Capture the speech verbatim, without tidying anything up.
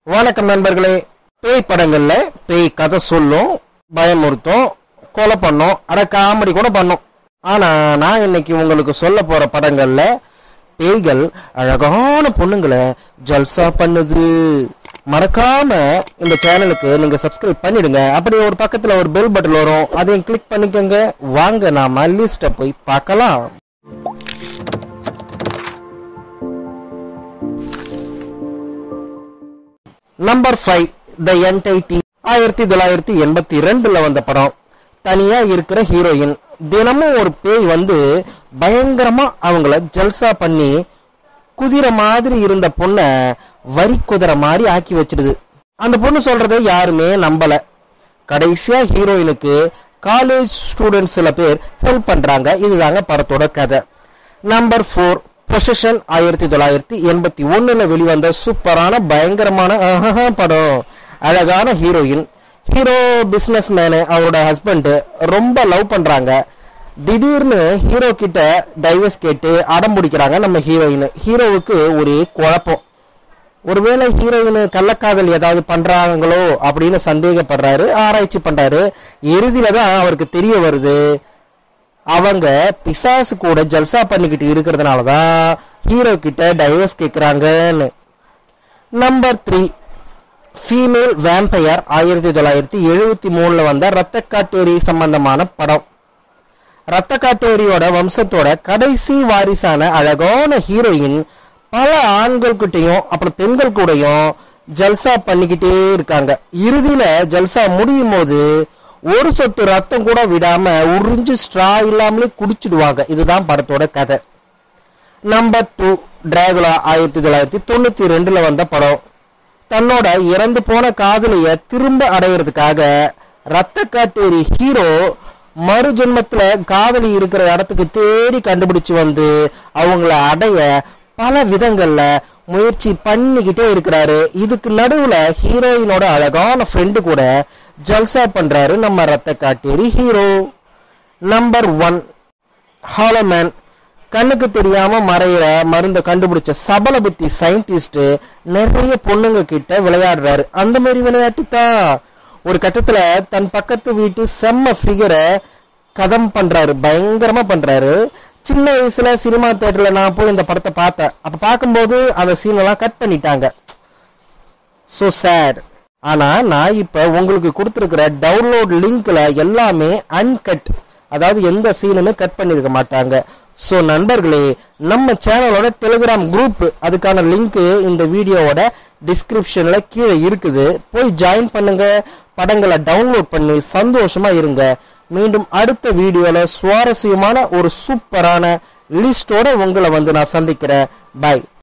வணக்கம் நண்பர்களே. பேய் படங்கள்ல பேய் கதை சொல்லும், பயமுறுத்தும், கொலை பண்ணும், அட காமெடி கூட பண்ணும். ஆனா நான் இன்னைக்கு உங்களுக்கு சொல்ல போற படங்கள்ல பேய்கள் அழகான பொண்ணுங்களை ஜல்சா பண்ணுது. மறக்காம இந்த சேனலுக்கு நீங்க சப்ஸ்கிரைப் பண்ணிடுங்க. அப்படி ஒரு பக்கத்துல ஒரு பெல் பட்டன் வரும், அதையும் கிளிக் பண்ணிக்கோங்க. வாங்க நாம லிஸ்ட போய் பார்க்கலாம். Number five, the entity. ஆயிரத்தி தொள்ளாயிரத்தி எண்பத்தி ரெண்டுல வந்த படம். தனியா இருக்கிற ஹீரோயின் தினமும் ஒரு பேய் வந்து பயங்கரமா அவங்கள ஜல்சா பண்ணி குதிரை மாதிரி இருந்த பொண்ண வரி குதிரை மாதிரி ஆக்கி வச்சிடுது. அந்த பொண்ணு சொல்றதை யாருமே நம்பல. கடைசியா ஹீரோயினுக்கு காலேஜ் ஸ்டூடெண்ட்ஸ் சில பேர் ஹெல்ப் பண்றாங்க. இதுதாங்க படத்தோட கதை. Number four, possession. ஆயிரத்தி தொள்ளாயிரத்தி எண்பத்தி ஒண்ணுல வெளிவந்த சூப்பரான பயங்கரமான படம். அழகான ஹீரோயின், ஹீரோ பிசினஸ் மேனு அவரோட ஹஸ்பண்ட் ரொம்ப லவ் பண்றாங்க. திடீர்னு ஹீரோ கிட்ட டைவர்ஸ் கேட்டு அடம் பிடிக்கிறாங்க நம்ம ஹீரோயின். ஹீரோவுக்கு ஒரே குழப்பம். ஒருவேளை ஹீரோயின் கள்ளக்காதல் ஏதாவது பண்றாங்களோ அப்படின்னு சந்தேகப்படுறாரு, ஆராய்ச்சி பண்றாரு. இறுதியில தான் அவருக்கு தெரிய வருது, அவங்க பிசாசு கூட ஜல்சா பண்ணிக்கிட்டு இருக்கிறதுனாலதான் ஹீரோ கிட்ட டைவர்ஸ் கேட்கிறாங்கன்னு. Number three, female vampire. ஆயிரத்தி தொள்ளாயிரத்தி எழுபத்தி மூணுல வந்த ரத்த காட்டேரி சம்பந்தமான படம். ரத்த காட்டேரியோட வம்சத்தோட கடைசி வாரிசான அழகான ஹீரோயின் பல ஆண்கள் கிட்டையும் அப்புறம் பெண்கள் கூடயும் ஜல்சா பண்ணிக்கிட்டே இருக்காங்க. இறுதியில ஜல்சா முடியும் போது ஒரு சொட்டு ரத்தம் கூட விடாம உறிஞ்சு ஸ்ட்ரா இல்லாமலே குடிச்சிடுவாங்க. இதுதான் படத்தோட கதை. Number two, Dracula. ஆயிரத்தி தொள்ளாயிரத்தி தொண்ணூத்தி ரெண்டுல வந்த படம். தன்னோட இறந்து போன காதலிய திரும்ப அடையிறதுக்காக ரத்த காட்டேரி ஹீரோ மறு ஜென்மத்துல காதலி இருக்கிற இடத்துக்கு தேடி கண்டுபிடிச்சு வந்து அவங்கள அடைய பல விதங்கள்ல முயற்சி பண்ணிக்கிட்டே இருக்கிறாரு. இதுக்கு நடுவுல ஹீரோயினோட அழகான ஃப்ரெண்டு கூட ஜல்சா பண்றாரு நம்ம ரத்த காட்டேரி ஹீரோ. Number one, hollow man. கண்ணுக்கு தெரியாம மறையிற மருந்த கண்டுபிடிச்ச சபல புத்தி சயின்டிஸ்ட் நிறைய பொண்ணுங்க கிட்ட விளையாடுறாரு. அந்த மாதிரி விளையாட்டு தான். ஒரு கட்டத்துல தன் பக்கத்து வீட்டு செம்ம ஃபிகரை கதம் பண்றாரு, பயங்கரமா பண்றாரு. சின்ன வயசுல சினிமா தியேட்டர்ல நான் போய் இந்த படத்தை பார்த்தேன். அப்ப பார்க்கும்போது அந்த சீன் எல்லாம் கட் பண்ணிட்டாங்க. So sad. ஆனா நான் இப்ப உங்களுக்கு கொடுத்திருக்கிற டவுன்லோட் லிங்க்ல எல்லாமே அன்கட், அதாவது எந்த சீனுமே கட் பண்ணிருக்க மாட்டாங்க. சோ நண்பர்களே, நம்ம சேனலோட டெலிகிராம் குரூப், அதுக்கான லிங்க் இந்த வீடியோவோட டிஸ்கிரிப்ஷன்ல கீழே இருக்குது. போய் ஜாயின் பண்ணுங்க, படங்களை டவுன்லோட் பண்ணி சந்தோஷமா இருங்க. மீண்டும் அடுத்த வீடியோல சுவாரஸ்யமான ஒரு சூப்பரான லிஸ்டோட உங்களை வந்து நான் சந்திக்கிறேன். பை.